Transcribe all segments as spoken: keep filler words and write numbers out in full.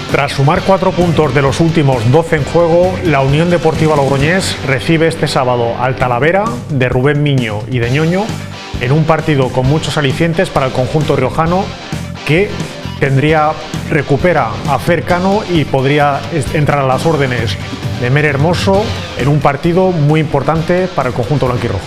Tras sumar cuatro puntos de los últimos doce en juego, la Unión Deportiva Logroñés recibe este sábado al Talavera de Rubén Miño y de Ñoño en un partido con muchos alicientes para el conjunto riojano que tendría, recupera a Fer Cano y podría entrar a las órdenes de Mer Hermoso en un partido muy importante para el conjunto blanquirrojo.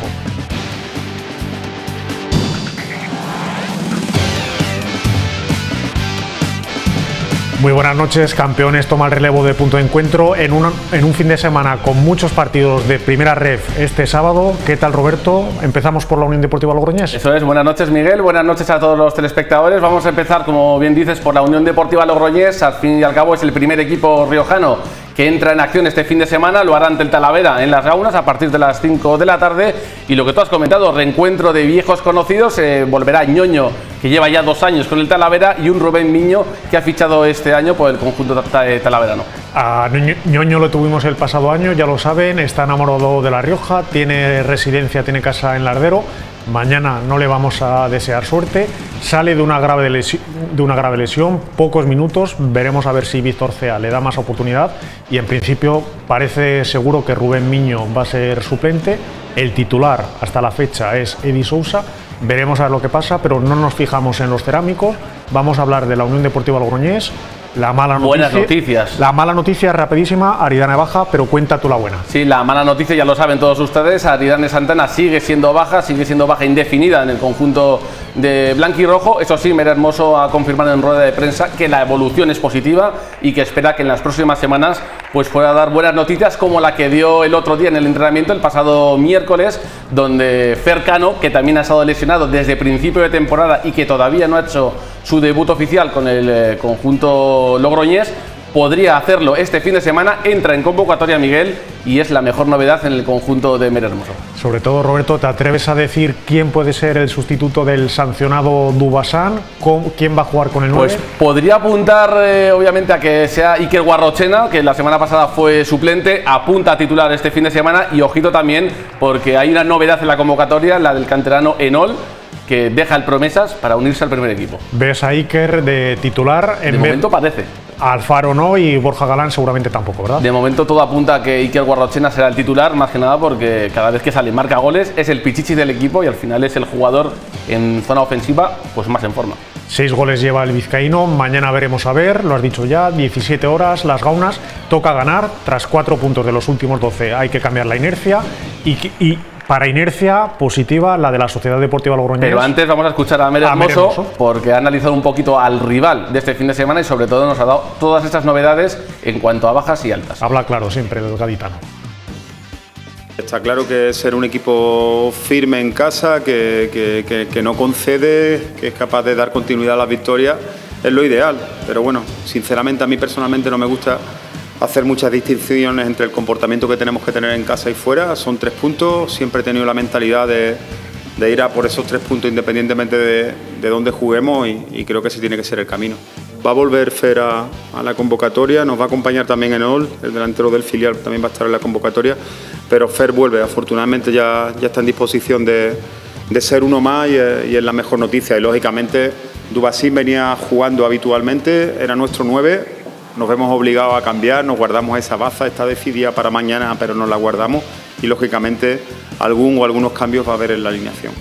Muy buenas noches, campeones toma el relevo de Punto de Encuentro en un, en un fin de semana con muchos partidos de primera ref este sábado. ¿Qué tal, Roberto? Empezamos por la Unión Deportiva Logroñés. Eso es, buenas noches, Miguel, buenas noches a todos los telespectadores. Vamos a empezar, como bien dices, por la Unión Deportiva Logroñés. Al fin y al cabo es el primer equipo riojano que entra en acción este fin de semana, lo hará ante el Talavera en Las Gaunas a partir de las cinco de la tarde. Y lo que tú has comentado, reencuentro de viejos conocidos, eh, volverá Ñoño, que lleva ya dos años con el Talavera, y un Rubén Miño que ha fichado este año por el conjunto talaverano. A Ñoño lo tuvimos el pasado año, ya lo saben, está enamorado de La Rioja, tiene residencia, tiene casa en Lardero. Mañana no le vamos a desear suerte, sale de una grave lesión, de una grave lesión, pocos minutos, veremos a ver si Víctor Cea le da más oportunidad y en principio parece seguro que Rubén Miño va a ser suplente. El titular hasta la fecha es Edi Sousa, veremos a ver lo que pasa, pero no nos fijamos en los cerámicos, vamos a hablar de la Unión Deportiva Logroñés. La mala noticia, Buenas noticias. La mala noticia rapidísima, Aridane baja, pero cuenta tú la buena. Sí, la mala noticia ya lo saben todos ustedes, Aridane Santana sigue siendo baja, sigue siendo baja indefinida en el conjunto de blanquirrojo. Eso sí, Mer Hermoso ha confirmado en rueda de prensa que la evolución es positiva y que espera que en las próximas semanas pues pueda dar buenas noticias como la que dio el otro día en el entrenamiento, el pasado miércoles, donde Fer Cano, que también ha estado lesionado desde principio de temporada y que todavía no ha hecho su debut oficial con el eh, conjunto logroñés, podría hacerlo este fin de semana, entra en convocatoria, Miguel, y es la mejor novedad en el conjunto de Mer Hermoso. Sobre todo, Roberto, ¿te atreves a decir quién puede ser el sustituto del sancionado Dubasán? ¿Quién va a jugar con el nueve? Pues podría apuntar, eh, obviamente, a que sea Iker Guarrochena, que la semana pasada fue suplente, apunta a titular este fin de semana, y ojito también, porque hay una novedad en la convocatoria, la del canterano Enol, que deja el Promesas para unirse al primer equipo. ¿Ves a Iker de titular? En de momento parece. Alfaro no y Borja Galán seguramente tampoco, ¿verdad? De momento todo apunta a que Iker Guarrochena será el titular, más que nada porque cada vez que sale marca goles, es el pichichi del equipo y al final es el jugador en zona ofensiva pues más en forma. Seis goles lleva el vizcaíno, mañana veremos a ver, lo has dicho ya, diecisiete horas, Las Gaunas, toca ganar, tras cuatro puntos de los últimos doce hay que cambiar la inercia y... y para inercia positiva, la de la Sociedad Deportiva Logroñés. Pero antes vamos a escuchar a Mer Hermoso, a Mer Hermoso, porque ha analizado un poquito al rival de este fin de semana y sobre todo nos ha dado todas estas novedades en cuanto a bajas y altas. Habla claro siempre el gaditano. Está claro que ser un equipo firme en casa, que, que, que, que no concede, que es capaz de dar continuidad a las victorias, es lo ideal. Pero bueno, sinceramente a mí personalmente no me gusta hacer muchas distinciones entre el comportamiento que tenemos que tener en casa y fuera. Son tres puntos, siempre he tenido la mentalidad de, de ir a por esos tres puntos independientemente de, de dónde juguemos y, y creo que ese tiene que ser el camino. Va a volver Fer a, a la convocatoria, nos va a acompañar también Enol, el delantero del filial también va a estar en la convocatoria, pero Fer vuelve, afortunadamente ya, ya está en disposición de, de ser uno más y, y es la mejor noticia. Y lógicamente Dubasín venía jugando habitualmente, era nuestro nueve. Nos vemos obligados a cambiar, nos guardamos esa baza, está decidida para mañana, pero nos la guardamos y lógicamente algún o algunos cambios va a haber en la alineación.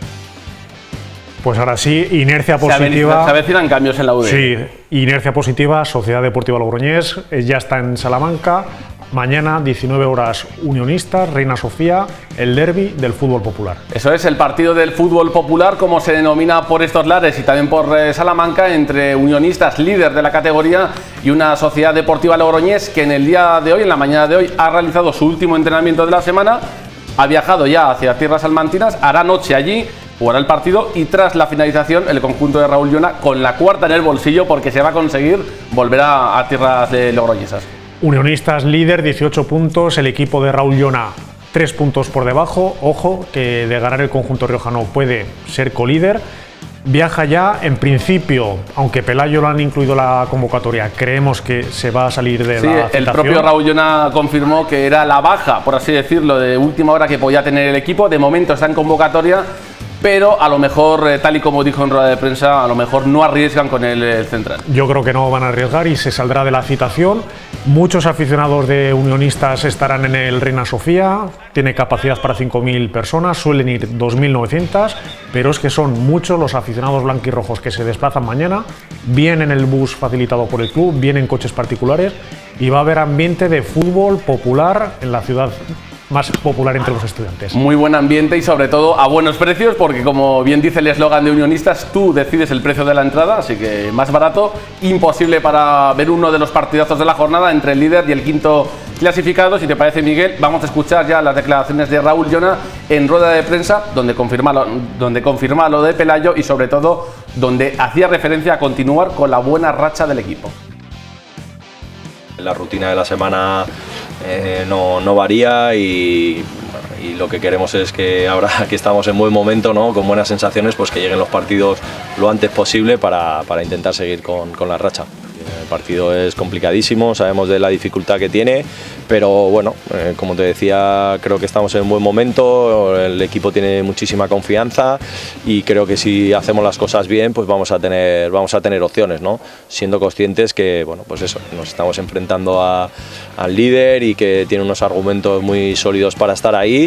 Pues ahora sí, inercia positiva. Se avecinan cambios en la U D. Sí, inercia positiva, Sociedad Deportiva Logroñés, ya está en Salamanca. Mañana, diecinueve horas, Unionistas, Reina Sofía, el derbi del fútbol popular. Eso es, el partido del fútbol popular, como se denomina por estos lares y también por eh, Salamanca, entre Unionistas, líder de la categoría, y una Sociedad Deportiva Logroñés que en el día de hoy, en la mañana de hoy, ha realizado su último entrenamiento de la semana, ha viajado ya hacia tierras salmantinas, hará noche allí, jugará el partido y tras la finalización el conjunto de Raúl Llona con la cuarta en el bolsillo porque se va a conseguir volver a, a tierras de logroñesas. Unionistas líder, dieciocho puntos, el equipo de Raúl Llona tres puntos por debajo, ojo que de ganar el conjunto riojano puede ser colíder. Viaja ya, en principio, aunque Pelayo lo han incluido en la convocatoria, creemos que se va a salir de sí, la el propio Raúl Llona confirmó que era la baja, por así decirlo, de última hora que podía tener el equipo. De momento está en convocatoria, pero a lo mejor, eh, tal y como dijo en rueda de prensa, a lo mejor no arriesgan con el, el central. Yo creo que no van a arriesgar y se saldrá de la citación. Muchos aficionados de Unionistas estarán en el Reina Sofía, tiene capacidad para cinco mil personas, suelen ir dos mil novecientas, pero es que son muchos los aficionados blanquirrojos que se desplazan mañana, vienen en el bus facilitado por el club, vienen coches particulares y va a haber ambiente de fútbol popular en la ciudad más popular entre los estudiantes. Muy buen ambiente y sobre todo a buenos precios, porque como bien dice el eslogan de Unionistas, tú decides el precio de la entrada, así que más barato, imposible para ver uno de los partidazos de la jornada entre el líder y el quinto clasificado. Si te parece, Miguel, vamos a escuchar ya las declaraciones de Raúl Llona en rueda de prensa, donde confirma lo, donde confirma lo de Pelayo y sobre todo donde hacía referencia a continuar con la buena racha del equipo. La rutina de la semana eh, no, no varía y, y lo que queremos es que ahora que estamos en buen momento, ¿no? Con buenas sensaciones, pues que lleguen los partidos lo antes posible para, para intentar seguir con, con la racha. El partido es complicadísimo, sabemos de la dificultad que tiene, pero bueno, eh, como te decía, creo que estamos en buen momento, el equipo tiene muchísima confianza y creo que si hacemos las cosas bien, pues vamos a tener, vamos a tener opciones, ¿no? Siendo conscientes que, bueno, pues eso, nos estamos enfrentando a, al líder y que tiene unos argumentos muy sólidos para estar ahí.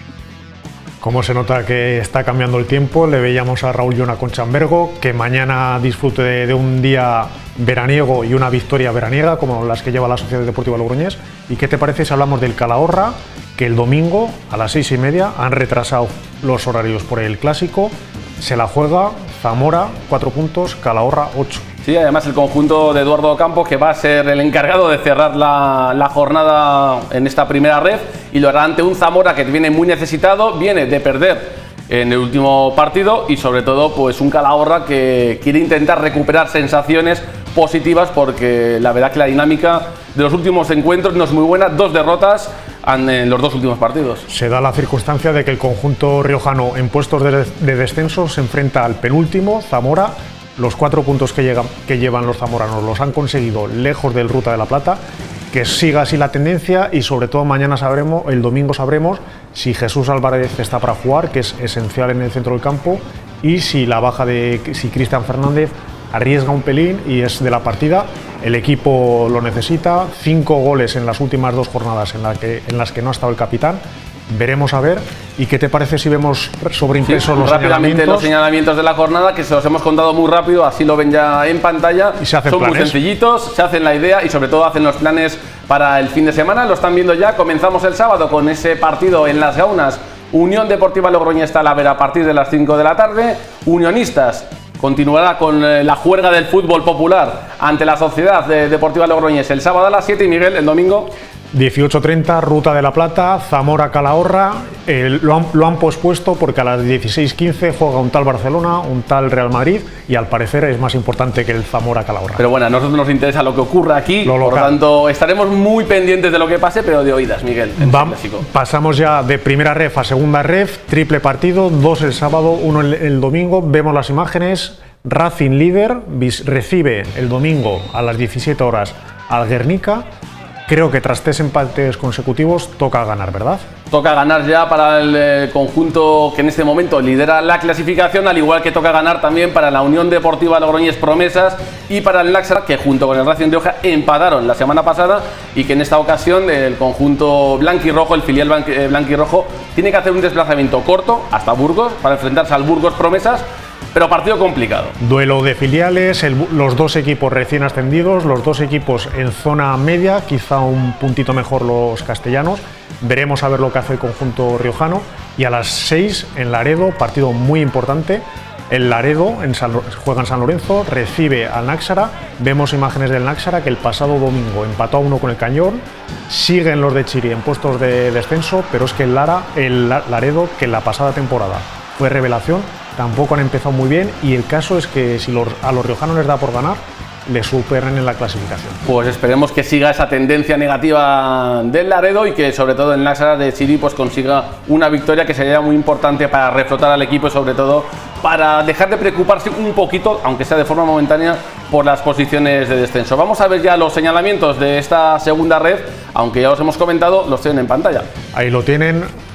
Como se nota que está cambiando el tiempo, le veíamos a Raúl Llona con Chambergo, que mañana disfrute de, de un día veraniego y una victoria veraniega, como las que lleva la Sociedad Deportiva Logroñés. ¿Y qué te parece si hablamos del Calahorra, que el domingo a las seis y media han retrasado los horarios por el Clásico? Se la juega Zamora, cuatro puntos, Calahorra, ocho. Sí, además el conjunto de Eduardo Campos, que va a ser el encargado de cerrar la, la jornada en esta primera red, y lo hará ante un Zamora que viene muy necesitado, viene de perder en el último partido y sobre todo pues un Calahorra que quiere intentar recuperar sensaciones positivas, porque la verdad que la dinámica de los últimos encuentros no es muy buena, dos derrotas en los dos últimos partidos. Se da la circunstancia de que el conjunto riojano en puestos de, de descenso se enfrenta al penúltimo, Zamora. Los cuatro puntos que, llegan, que llevan los zamoranos los han conseguido lejos del Ruta de la Plata. Que siga así la tendencia y sobre todo mañana sabremos, el domingo sabremos si Jesús Álvarez está para jugar, que es esencial en el centro del campo, y si la baja de si Cristian Fernández arriesga un pelín y es de la partida. El equipo lo necesita, cinco goles en las últimas dos jornadas en, la que, en las que no ha estado el capitán. Veremos a ver. ¿Y qué te parece si vemos sobreimpresos sí, los rápidamente señalamientos? los señalamientos de la jornada, que se los hemos contado muy rápido, así lo ven ya en pantalla. Y se hacen Son planes. muy sencillitos, se hacen la idea y sobre todo hacen los planes para el fin de semana. Lo están viendo ya. Comenzamos el sábado con ese partido en Las Gaunas, Unión Deportiva Logroñés Talavera, a partir de las cinco de la tarde. Unionistas continuará con la juerga del fútbol popular ante la Sociedad Deportiva Logroñés el sábado a las siete, y Miguel, el domingo dieciocho treinta, Ruta de la Plata, Zamora Calahorra. Eh, lo, han, lo han pospuesto porque a las dieciséis quince juega un tal Barcelona, un tal Real Madrid, y al parecer es más importante que el Zamora Calahorra. Pero bueno, a nosotros nos interesa lo que ocurra aquí, lo por lo tanto estaremos muy pendientes de lo que pase, pero de oídas, Miguel. Vamos, pasamos ya de primera ref a segunda ref, triple partido, dos el sábado, uno el, el domingo. Vemos las imágenes. Racing líder recibe el domingo a las diecisiete horas al Guernica. Creo que tras tres empates consecutivos toca ganar, ¿verdad? Toca ganar ya para el eh, conjunto que en este momento lidera la clasificación, al igual que toca ganar también para la Unión Deportiva Logroñés Promesas y para el Náxara, que junto con el Racing de Oja empataron la semana pasada, y que en esta ocasión el conjunto blanquirrojo, el filial blanquirrojo, tiene que hacer un desplazamiento corto hasta Burgos para enfrentarse al Burgos Promesas. Pero partido complicado. Duelo de filiales, el, los dos equipos recién ascendidos, los dos equipos en zona media, quizá un puntito mejor los castellanos. Veremos a ver lo que hace el conjunto riojano. Y a las seis en Laredo, partido muy importante. El Laredo en San, juega en San Lorenzo, recibe al Náxara. Vemos imágenes del Náxara, que el pasado domingo empató a uno con el Cañón. Siguen los de Chiri en puestos de descenso, pero es que el, Lara, el Laredo, que en la pasada temporada fue revelación, tampoco han empezado muy bien, y el caso es que si los, a los riojanos les da por ganar, le superen en la clasificación. Pues esperemos que siga esa tendencia negativa del Laredo y que sobre todo en Náxara de Chiri pues consiga una victoria que sería muy importante para reflotar al equipo y sobre todo para dejar de preocuparse un poquito, aunque sea de forma momentánea, por las posiciones de descenso. Vamos a ver ya los señalamientos de esta segunda red, aunque ya os hemos comentado, los tienen en pantalla. Ahí lo tienen.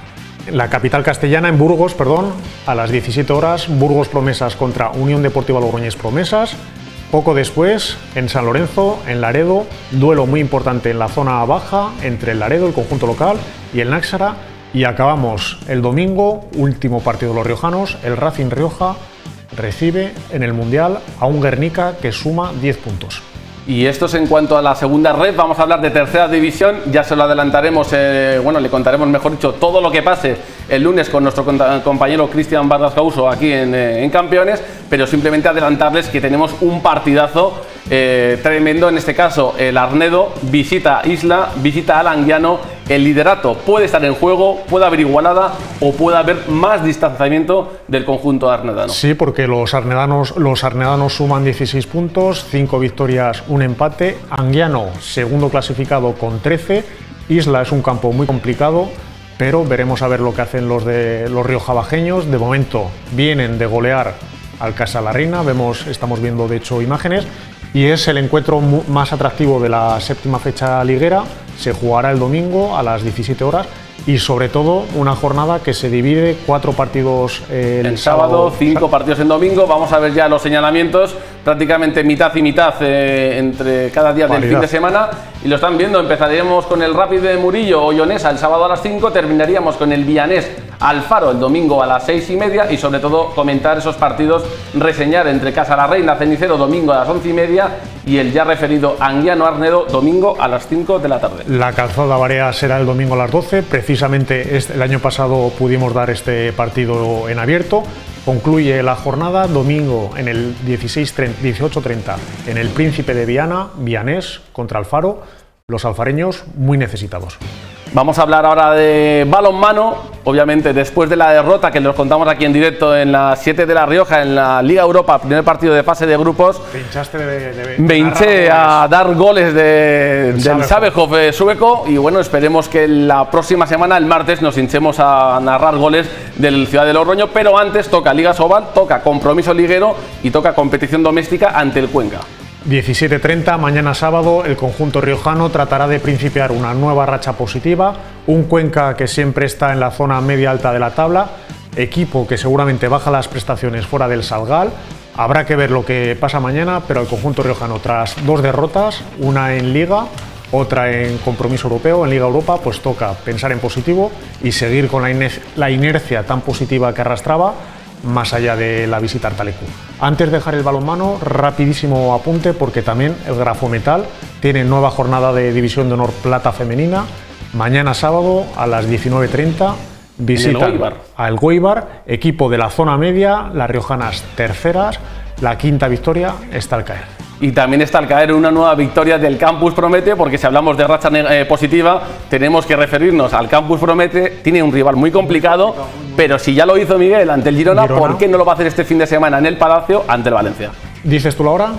la capital castellana, en Burgos, perdón, a las diecisiete horas, Burgos Promesas contra Unión Deportiva Logroñés Promesas. Poco después, en San Lorenzo, en Laredo, duelo muy importante en la zona baja entre el Laredo, el conjunto local, y el Náxara. Y acabamos el domingo, último partido de los riojanos, el Racing Rioja recibe en el Mundial a un Guernica que suma diez puntos. Y esto es en cuanto a la segunda red. Vamos a hablar de tercera división, ya se lo adelantaremos, eh, bueno, le contaremos mejor dicho todo lo que pase el lunes con nuestro compañero Cristian Vargas Causo aquí en, eh, en Campeones, pero simplemente adelantarles que tenemos un partidazo eh, tremendo, en este caso el Arnedo visita Isla, visita al Anguiano, el liderato puede estar en juego, puede haber igualada o puede haber más distanciamiento del conjunto arnedano. Sí, porque los arnedanos, los arnedanos suman dieciséis puntos, cinco victorias, un empate. Anguiano, segundo clasificado con trece. Isla es un campo muy complicado, pero veremos a ver lo que hacen los de los riojabajeños. De momento vienen de golear al Casa la Reina, vemos, estamos viendo de hecho imágenes, y es el encuentro más atractivo de la séptima fecha liguera. Se jugará el domingo a las diecisiete horas y sobre todo una jornada que se divide, cuatro partidos eh, el, el sábado, sábado, cinco partidos en domingo. Vamos a ver ya los señalamientos, prácticamente mitad y mitad eh, entre cada día Paridad. del fin de semana, y lo están viendo. Empezaremos con el Rapid de Murillo o Llonesa el sábado a las cinco, terminaríamos con el Villanés Alfaro el domingo a las seis y media, y sobre todo comentar esos partidos, reseñar entre Casa la Reina, Cenicero domingo a las once y media, y el ya referido Anguiano Arnedo domingo a las cinco de la tarde. La Calzada Barea será el domingo a las doce, precisamente este, el año pasado pudimos dar este partido en abierto. Concluye la jornada domingo en el dieciocho treinta en el Príncipe de Viana, Villanés contra Alfaro, los alfareños muy necesitados. Vamos a hablar ahora de balonmano, obviamente después de la derrota que les contamos aquí en directo en las siete de La Rioja en la Liga Europa, primer partido de fase de grupos. Te hinchaste de, de, de Me hinché a dar goles de, del Sabejov eh, sueco, y bueno, esperemos que la próxima semana, el martes, nos hinchemos a narrar goles del Ciudad de Logroño, pero antes toca Liga Sobal, toca compromiso liguero y toca competición doméstica ante el Cuenca. diecisiete treinta, mañana sábado, el conjunto riojano tratará de principiar una nueva racha positiva, un Cuenca que siempre está en la zona media-alta de la tabla, equipo que seguramente baja las prestaciones fuera del Salgal. Habrá que ver lo que pasa mañana, pero el conjunto riojano, tras dos derrotas, una en Liga, otra en compromiso europeo, en Liga Europa, pues toca pensar en positivo y seguir con la, iner la inercia tan positiva que arrastraba, más allá de la visita a Artalecu. Antes de dejar el balonmano, rapidísimo apunte, porque también el Grafometal tiene nueva jornada de División de Honor Plata Femenina. Mañana sábado a las diecinueve treinta visita al Goibar, equipo de la zona media, las riojanas terceras, la quinta victoria está al caer. Y también está al caer una nueva victoria del Campus Promete, porque si hablamos de racha eh, positiva, tenemos que referirnos al Campus Promete. Tiene un rival muy complicado, pero si ya lo hizo Miguel ante el Girona, Girona, ¿por qué no lo va a hacer este fin de semana en el Palacio ante el Valencia? ¿Dices tú la hora?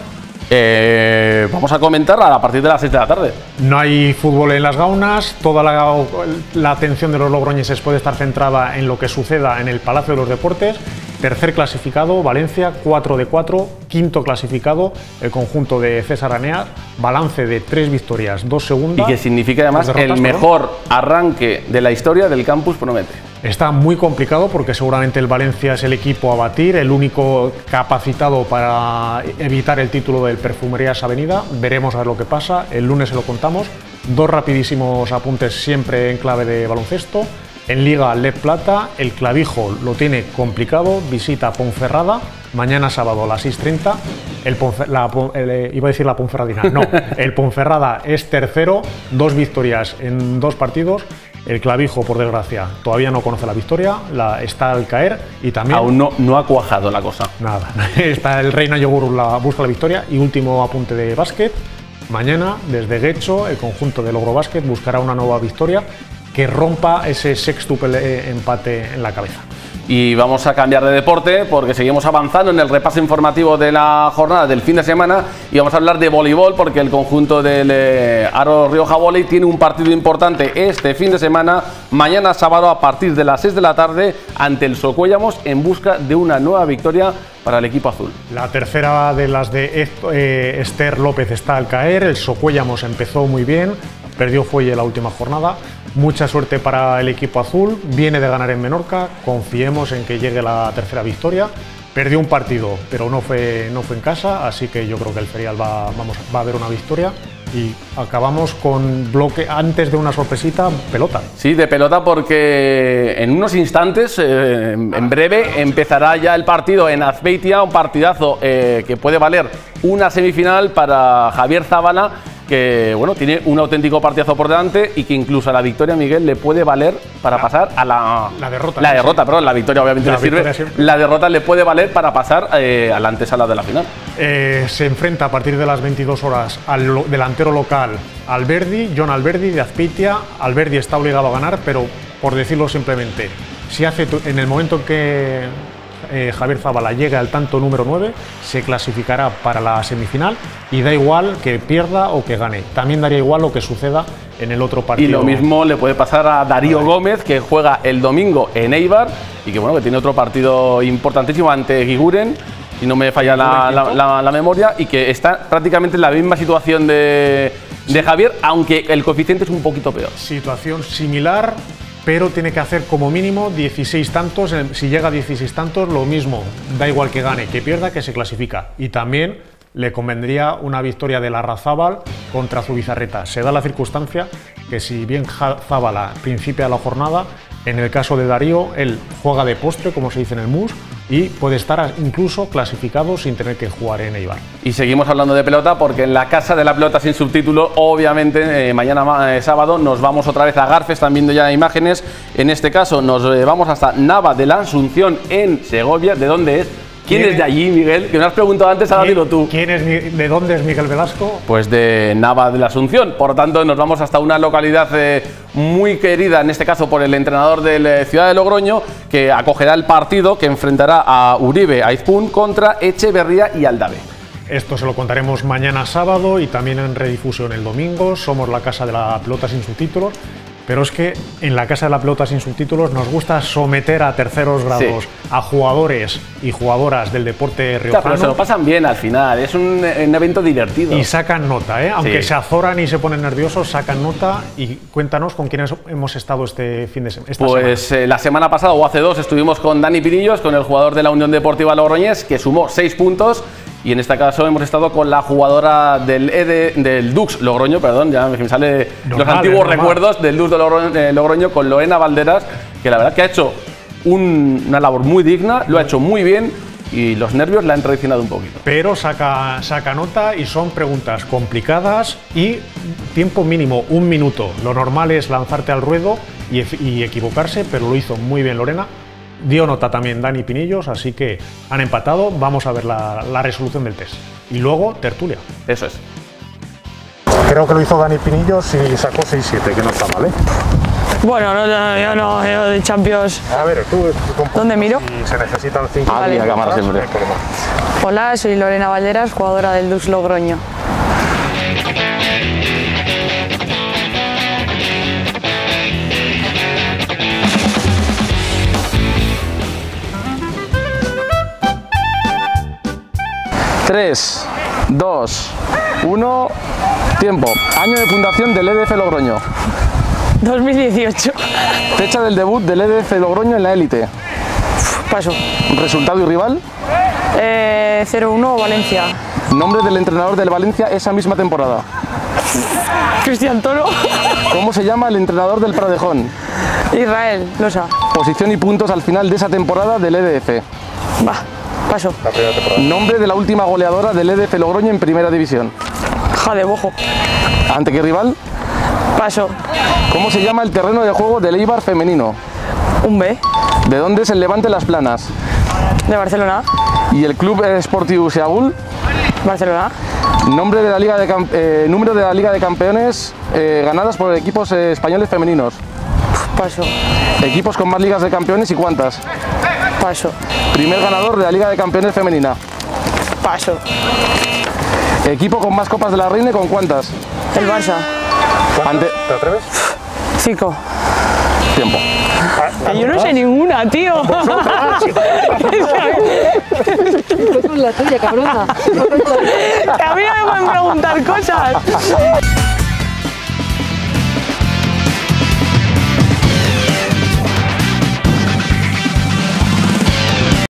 Eh, vamos a comentar a partir de las seis de la tarde. No hay fútbol en las gaunas, toda la, la atención de los logroñeses puede estar centrada en lo que suceda en el Palacio de los Deportes. Tercer clasificado, Valencia, cuatro de cuatro. Quinto clasificado, el conjunto de César Aneas, balance de tres victorias, dos segundas. Y que significa además derrotas, el mejor ¿no? arranque de la historia del Campus Promete. Está muy complicado porque seguramente el Valencia es el equipo a batir, el único capacitado para evitar el título del Perfumerías Avenida. Veremos a ver lo que pasa, el lunes se lo contamos. Dos rapidísimos apuntes siempre en clave de baloncesto. En Liga L E P Plata, el Clavijo lo tiene complicado, visita Ponferrada, mañana sábado a las seis treinta. El Ponfe, la, el, iba a decir la Ponferradina, no, el Ponferrada es tercero, dos victorias en dos partidos. El Clavijo, por desgracia, todavía no conoce la victoria, la, está al caer y también... Aún no, no ha cuajado la cosa. Nada, está el Reina Yogur, la, busca la victoria. Y último apunte de básquet, mañana desde Guecho, el conjunto de Logro Básquet buscará una nueva victoria que rompa ese sextuple empate en la cabeza. Y vamos a cambiar de deporte porque seguimos avanzando en el repaso informativo de la jornada del fin de semana y vamos a hablar de voleibol porque el conjunto del eh, Aro Rioja Volley tiene un partido importante este fin de semana, mañana sábado a partir de las seis de la tarde ante el Socuéllamos en busca de una nueva victoria para el equipo azul. La tercera de las de eh, Esther López está al caer, el Socuéllamos empezó muy bien, perdió fuelle la última jornada. Mucha suerte para el equipo azul, viene de ganar en Menorca, confiemos en que llegue la tercera victoria. Perdió un partido, pero no fue, no fue en casa, así que yo creo que el ferial va, vamos, va a haber una victoria. Y acabamos con bloque, antes de una sorpresita, pelota. Sí, de pelota, porque en unos instantes, eh, en breve, empezará ya el partido en Azpeitia, un partidazo eh, que puede valer una semifinal para Javier Zabala, que bueno, tiene un auténtico partidazo por delante y que incluso a la victoria, Miguel, le puede valer para la, pasar a la, la derrota. La derrota, sí. Perdón, la victoria obviamente la le sirve. Siempre. La derrota le puede valer para pasar eh, a la antesala de la final. Eh, se enfrenta a partir de las veintidós horas al lo, delantero local Alberdi, Jon Alberdi de Azpeitia. Alberdi está obligado a ganar, pero por decirlo simplemente, si hace en el momento en que Eh, Javier Zabala llega al tanto número nueve, se clasificará para la semifinal y da igual que pierda o que gane. También daría igual lo que suceda en el otro partido. Y lo mismo le puede pasar a Darío vale. Gómez, que juega el domingo en Eibar y que bueno, que tiene otro partido importantísimo ante Guiguren, si no me falla la, la, la, la memoria, y que está prácticamente en la misma situación de, de Javier, aunque el coeficiente es un poquito peor. Situación similar, pero tiene que hacer como mínimo dieciséis tantos. Si llega a dieciséis tantos, lo mismo, da igual que gane, que pierda, que se clasifica. Y también le convendría una victoria de Larrazábal contra Zubizarreta. Se da la circunstancia que si bien Zabala principia la jornada, en el caso de Darío, él juega de postre, como se dice en el M U S, y puede estar incluso clasificado sin tener que jugar en Eibar. Y seguimos hablando de pelota, porque en la casa de la pelota sin subtítulo, obviamente, eh, mañana eh, sábado nos vamos otra vez a Garfe. Están viendo ya imágenes. En este caso nos eh, vamos hasta Nava de la Asunción en Segovia. ¿De dónde es? ¿Quién, ¿Quién es de allí, Miguel? Que me has preguntado antes, ahora dilo tú. ¿Quién es, ¿De dónde es Miguel Velasco? Pues de Nava de la Asunción. Por lo tanto, nos vamos hasta una localidad eh, muy querida, en este caso por el entrenador del eh, Ciudad de Logroño, que acogerá el partido que enfrentará a Uribe Aizpún contra Echeverría y Aldave. Esto se lo contaremos mañana sábado y también en redifusión el domingo. Somos la casa de la pelota sin subtítulos. Pero es que en la Casa de la Pelota sin subtítulos nos gusta someter a terceros grados sí. a jugadores y jugadoras del deporte riojano. Claro, pero se lo pasan bien al final, es un, un evento divertido. Y sacan nota, ¿eh? Aunque sí. se azoran y se ponen nerviosos, sacan nota. Y cuéntanos con quiénes hemos estado este fin de semana. Pues semana. Eh, la semana pasada o hace dos estuvimos con Dani Pinillos, con el jugador de la Unión Deportiva Logroñés, que sumó seis puntos. Y en este caso hemos estado con la jugadora del, E D, del Dux Logroño, perdón, ya me salen los antiguos recuerdos del Dux de Logroño, de Logroño, con Lorena Valderas, que la verdad que ha hecho un, una labor muy digna, lo ha hecho muy bien y los nervios la han traicionado un poquito. Pero saca, saca nota y son preguntas complicadas y tiempo mínimo, un minuto. Lo normal es lanzarte al ruedo y, y equivocarse, pero lo hizo muy bien Lorena. Dio nota también Dani Pinillos, así que han empatado. Vamos a ver la, la resolución del test. Y luego, tertulia. Eso es. Creo que lo hizo Dani Pinillos y sacó seis siete, que no está mal, ¿eh? Bueno, no, no, yo no, yo de Champions... A ver, tú... tú ¿Dónde miro? Si se necesitan cinco... Ah, vale. A cámara siempre. Hola, soy Lorena Valderas, jugadora del Dux Logroño. tres, dos, uno, tiempo. Año de fundación del E D F Logroño. dos mil dieciocho. Fecha del debut del E D F Logroño en la élite. Paso. Resultado y rival. Eh, cero uno Valencia. Nombre del entrenador del Valencia esa misma temporada. Cristian Toro. ¿Cómo se llama el entrenador del Pradejón? Israel Losa. Posición y puntos al final de esa temporada del E D F. Va. Paso. Nombre de la última goleadora del E D F Logroño en primera división. Jade Bojo. ¿Ante qué rival? Paso. ¿Cómo se llama el terreno de juego del Eibar femenino? Un B. ¿De dónde es el Levante Las Planas? De Barcelona. ¿Y el Club Esportiu Seagul? Barcelona. Nombre de la Liga de eh, número de la Liga de Campeones eh, ganadas por equipos eh, españoles femeninos. Paso. Equipos con más ligas de campeones y cuántas. Paso. Primer ganador de la Liga de Campeones femenina. Paso. Equipo con más copas de la Reina y con cuántas. El Barça. Ante... ¿Te atreves? Cinco. Tiempo. Que yo no sé ninguna, tío. La tuya, cabrona. Que a mí no me pueden preguntar cosas.